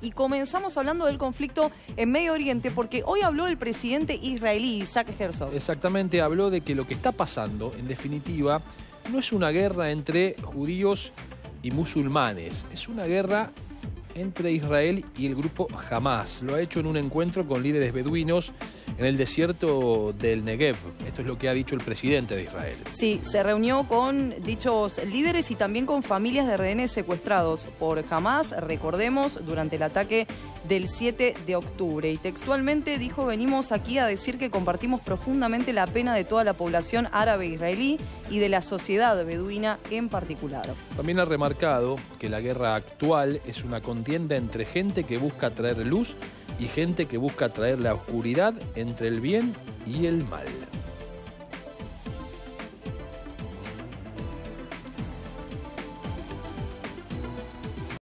Y comenzamos hablando del conflicto en Medio Oriente porque hoy habló el presidente israelí Isaac Herzog. Exactamente, habló de que lo que está pasando, en definitiva, no es una guerra entre judíos y musulmanes, es una guerra entre Israel y el grupo Hamas. Lo ha hecho en un encuentro con líderes beduinos en el desierto del Negev. Esto es lo que ha dicho el presidente de Israel. Sí, se reunió con dichos líderes y también con familias de rehenes secuestrados por Hamas, recordemos, durante el ataque del 7 de octubre. Y textualmente dijo: venimos aquí a decir que compartimos profundamente la pena de toda la población árabe israelí y de la sociedad beduina en particular. También ha remarcado que la guerra actual es una contienda entre gente que busca traer luz y gente que busca traer la oscuridad entre el bien y el mal.